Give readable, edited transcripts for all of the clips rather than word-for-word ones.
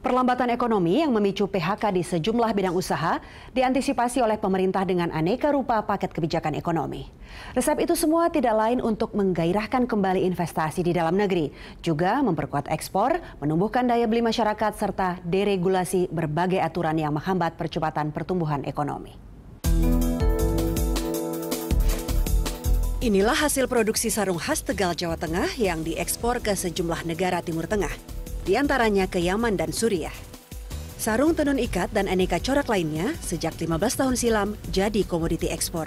Perlambatan ekonomi yang memicu PHK di sejumlah bidang usaha diantisipasi oleh pemerintah dengan aneka rupa paket kebijakan ekonomi. Resep itu semua tidak lain untuk menggairahkan kembali investasi di dalam negeri, juga memperkuat ekspor, menumbuhkan daya beli masyarakat, serta deregulasi berbagai aturan yang menghambat percepatan pertumbuhan ekonomi. Inilah hasil produksi sarung khas Tegal, Jawa Tengah yang diekspor ke sejumlah negara Timur Tengah, di antaranya ke Yaman dan Suriah. Sarung tenun ikat dan aneka corak lainnya sejak 15 tahun silam jadi komoditi ekspor.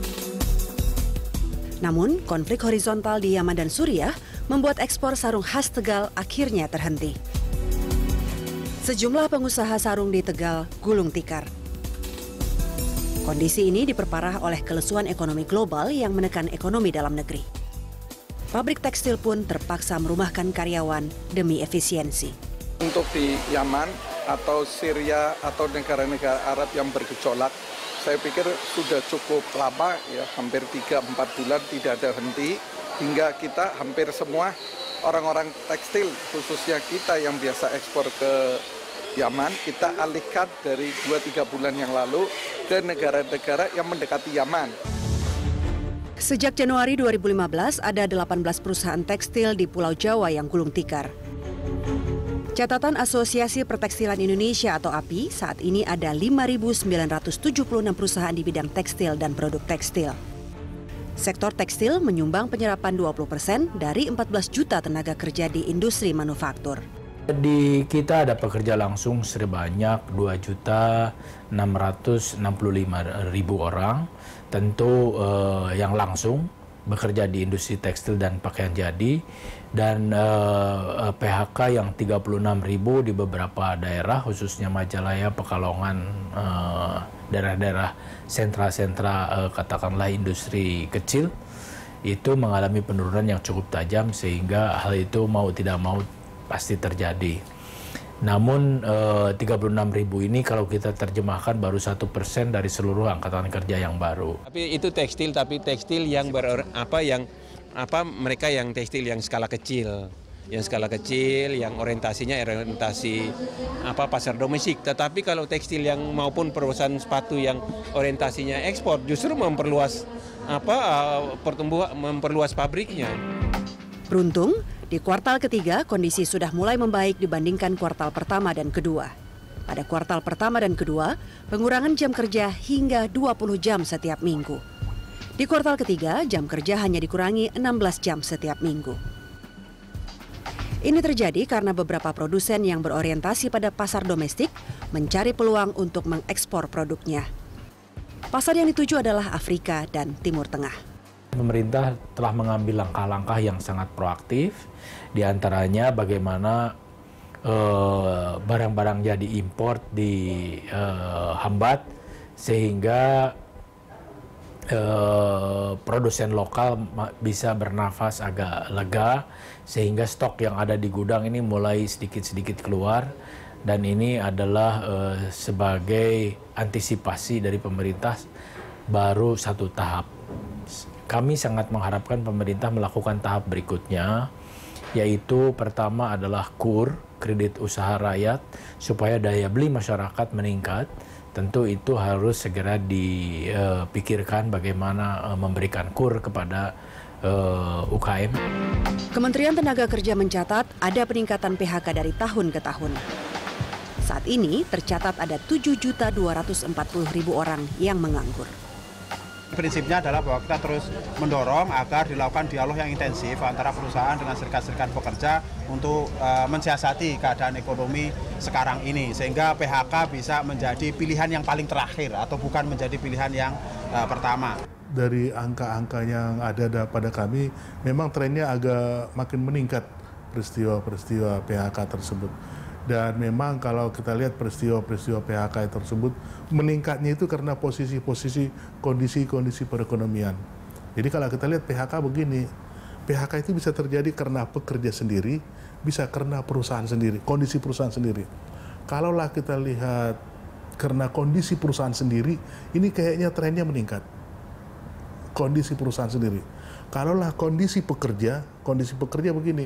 Namun, konflik horizontal di Yaman dan Suriah membuat ekspor sarung khas Tegal akhirnya terhenti. Sejumlah pengusaha sarung di Tegal gulung tikar. Kondisi ini diperparah oleh kelesuan ekonomi global yang menekan ekonomi dalam negeri. Pabrik tekstil pun terpaksa merumahkan karyawan demi efisiensi. Untuk di Yaman atau Syria atau negara-negara Arab yang bergejolak, saya pikir sudah cukup lama, ya, hampir 3-4 bulan tidak ada henti, hingga kita hampir semua orang-orang tekstil, khususnya kita yang biasa ekspor ke Yaman, kita alihkan dari 2-3 bulan yang lalu ke negara-negara yang mendekati Yaman. Sejak Januari 2015, ada 18 perusahaan tekstil di Pulau Jawa yang gulung tikar. Catatan Asosiasi Pertekstilan Indonesia atau API, saat ini ada 5.976 perusahaan di bidang tekstil dan produk tekstil. Sektor tekstil menyumbang penyerapan 20% dari 14 juta tenaga kerja di industri manufaktur. Di kita ada pekerja langsung sebanyak 2.665.000 orang. Tentu yang langsung bekerja di industri tekstil dan pakaian jadi, dan PHK yang 36.000 di beberapa daerah, khususnya Majalaya, Pekalongan, daerah-daerah sentra-sentra katakanlah industri kecil, itu mengalami penurunan yang cukup tajam, sehingga hal itu mau tidak mau pasti terjadi. Namun 36.000 ini kalau kita terjemahkan baru 1% dari seluruh angkatan kerja yang baru. Tapi itu tekstil, yang mereka yang tekstil yang skala kecil, yang orientasinya pasar domestik. Tetapi kalau tekstil yang maupun perusahaan sepatu yang orientasinya ekspor justru memperluas memperluas pabriknya. Beruntung, di kuartal ketiga, kondisi sudah mulai membaik dibandingkan kuartal pertama dan kedua. Pada kuartal pertama dan kedua, pengurangan jam kerja hingga 20 jam setiap minggu. Di kuartal ketiga, jam kerja hanya dikurangi 16 jam setiap minggu. Ini terjadi karena beberapa produsen yang berorientasi pada pasar domestik mencari peluang untuk mengekspor produknya. Pasar yang dituju adalah Afrika dan Timur Tengah. Pemerintah telah mengambil langkah-langkah yang sangat proaktif, diantaranya bagaimana barang-barang jadi import dihambat sehingga produsen lokal bisa bernafas agak lega, sehingga stok yang ada di gudang ini mulai sedikit-sedikit keluar, dan ini adalah sebagai antisipasi dari pemerintah baru satu tahap. Kami sangat mengharapkan pemerintah melakukan tahap berikutnya, yaitu pertama adalah KUR, kredit usaha rakyat, supaya daya beli masyarakat meningkat. Tentu itu harus segera dipikirkan bagaimana memberikan KUR kepada UKM. Kementerian Tenaga Kerja mencatat ada peningkatan PHK dari tahun ke tahun. Saat ini tercatat ada 7.240.000 orang yang menganggur. Prinsipnya adalah bahwa kita terus mendorong agar dilakukan dialog yang intensif antara perusahaan dengan serikat-serikat pekerja untuk mensiasati keadaan ekonomi sekarang ini, sehingga PHK bisa menjadi pilihan yang paling terakhir atau bukan menjadi pilihan yang pertama. Dari angka-angka yang ada pada kami, memang trennya agak makin meningkat peristiwa-peristiwa PHK tersebut. Dan memang kalau kita lihat peristiwa-peristiwa PHK tersebut, meningkatnya itu karena posisi-posisi kondisi-kondisi perekonomian. Jadi kalau kita lihat PHK begini, PHK itu bisa terjadi karena pekerja sendiri, bisa karena perusahaan sendiri, kondisi perusahaan sendiri. Kalaulah kita lihat karena kondisi perusahaan sendiri, ini kayaknya trennya meningkat. Kondisi perusahaan sendiri. Kalaulah kondisi pekerja begini,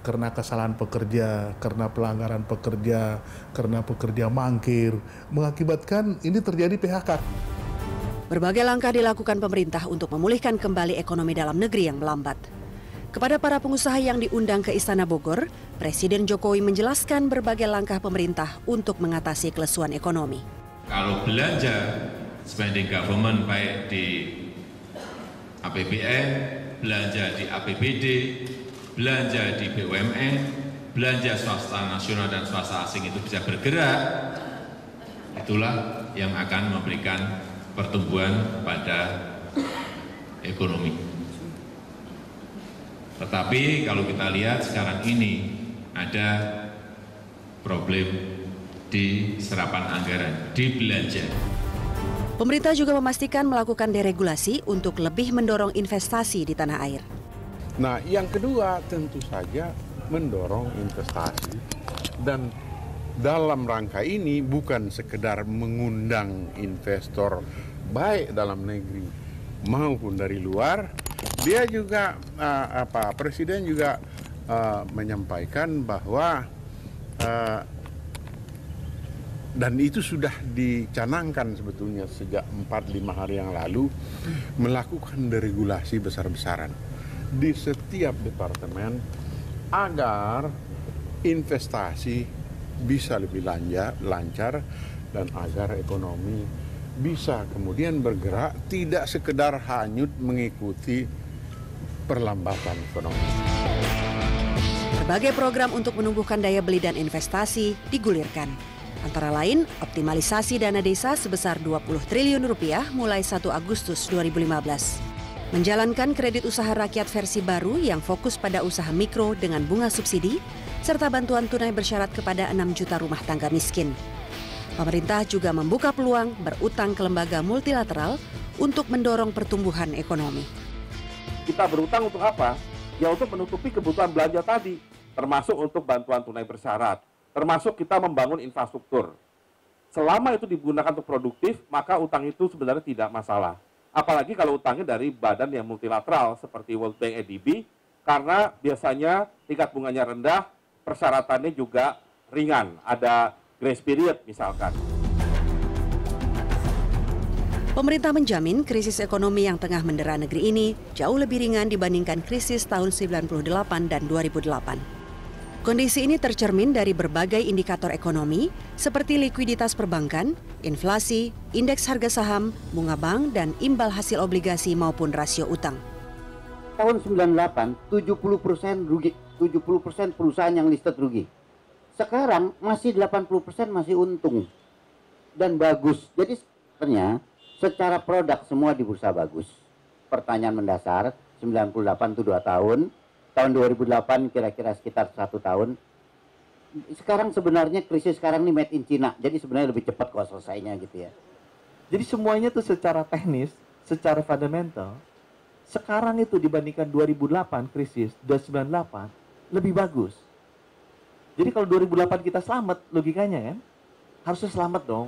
karena kesalahan pekerja, karena pelanggaran pekerja, karena pekerja mangkir, mengakibatkan ini terjadi PHK. Berbagai langkah dilakukan pemerintah untuk memulihkan kembali ekonomi dalam negeri yang melambat. Kepada para pengusaha yang diundang ke Istana Bogor, Presiden Jokowi menjelaskan berbagai langkah pemerintah untuk mengatasi kelesuan ekonomi. Kalau belanja spending government baik di APBN, belanja di APBD, belanja di BUMN, belanja swasta nasional dan swasta asing itu bisa bergerak, itulah yang akan memberikan pertumbuhan pada ekonomi. Tetapi kalau kita lihat sekarang ini ada problem di serapan anggaran, di belanja. Pemerintah juga memastikan melakukan deregulasi untuk lebih mendorong investasi di tanah air. Nah, yang kedua tentu saja mendorong investasi, dan dalam rangka ini bukan sekedar mengundang investor baik dalam negeri maupun dari luar. Dia juga Presiden juga menyampaikan bahwa dan itu sudah dicanangkan sebetulnya sejak 4-5 hari yang lalu, melakukan deregulasi besar-besaran di setiap departemen agar investasi bisa lebih lancar dan agar ekonomi bisa kemudian bergerak, tidak sekedar hanyut mengikuti perlambatan ekonomi. Berbagai program untuk menumbuhkan daya beli dan investasi digulirkan. Antara lain, optimalisasi dana desa sebesar 20 triliun rupiah mulai 1 Agustus 2015. Menjalankan kredit usaha rakyat versi baru yang fokus pada usaha mikro dengan bunga subsidi, serta bantuan tunai bersyarat kepada 6 juta rumah tangga miskin. Pemerintah juga membuka peluang berutang ke lembaga multilateral untuk mendorong pertumbuhan ekonomi. Kita berutang untuk apa? Ya untuk menutupi kebutuhan belanja tadi, termasuk untuk bantuan tunai bersyarat, termasuk kita membangun infrastruktur. Selama itu digunakan untuk produktif, maka utang itu sebenarnya tidak masalah. Apalagi kalau utangnya dari badan yang multilateral seperti World Bank, ADB, karena biasanya tingkat bunganya rendah, persyaratannya juga ringan, ada grace period misalkan. Pemerintah menjamin krisis ekonomi yang tengah mendera negeri ini jauh lebih ringan dibandingkan krisis tahun 98 dan 2008. Kondisi ini tercermin dari berbagai indikator ekonomi seperti likuiditas perbankan, inflasi, indeks harga saham, bunga bank, dan imbal hasil obligasi maupun rasio utang. Tahun 98, 70% rugi, 70% perusahaan yang listed rugi. Sekarang masih 80% masih untung dan bagus. Jadi sebenarnya secara produk semua di bursa bagus. Pertanyaan mendasar, 98 itu 2 tahun. Tahun 2008 kira-kira sekitar 1 tahun. Sekarang sebenarnya krisis sekarang ini made in China. Jadi sebenarnya lebih cepat kok selesainya gitu ya. Jadi semuanya itu secara teknis, secara fundamental, sekarang itu dibandingkan 2008 krisis dan 98 lebih bagus. Jadi kalau 2008 kita selamat, logikanya kan, harusnya selamat dong.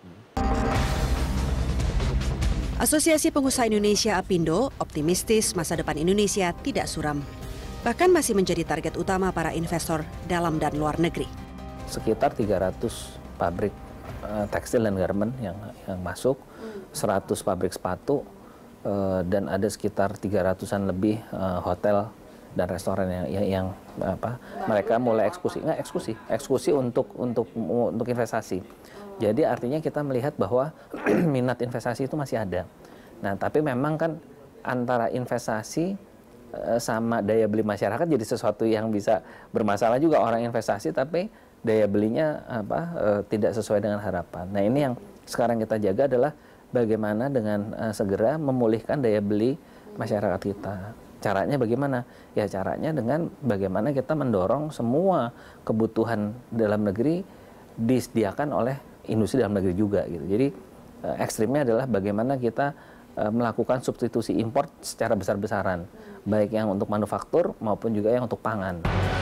Asosiasi Pengusaha Indonesia APindo optimistis masa depan Indonesia tidak suram. Bahkan masih menjadi target utama para investor dalam dan luar negeri. Sekitar 300 pabrik tekstil dan garment yang masuk, 100 pabrik sepatu, dan ada sekitar 300-an lebih hotel dan restoran yang mereka mulai eksekusi untuk investasi. Jadi artinya kita melihat bahwa minat investasi itu masih ada. Nah, tapi memang kan antara investasi sama daya beli masyarakat jadi sesuatu yang bisa bermasalah juga. Orang investasi tapi daya belinya tidak sesuai dengan harapan. Nah, ini yang sekarang kita jaga adalah bagaimana dengan segera memulihkan daya beli masyarakat kita. Caranya bagaimana? Ya caranya dengan bagaimana kita mendorong semua kebutuhan dalam negeri disediakan oleh industri dalam negeri juga gitu. Jadi ekstrimnya adalah bagaimana kita melakukan substitusi impor secara besar-besaran, baik yang untuk manufaktur maupun juga yang untuk pangan.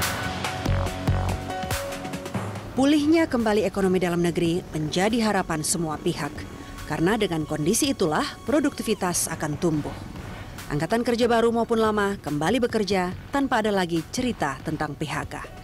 Pulihnya kembali ekonomi dalam negeri menjadi harapan semua pihak. Karena dengan kondisi itulah produktivitas akan tumbuh. Angkatan kerja baru maupun lama kembali bekerja tanpa ada lagi cerita tentang PHK.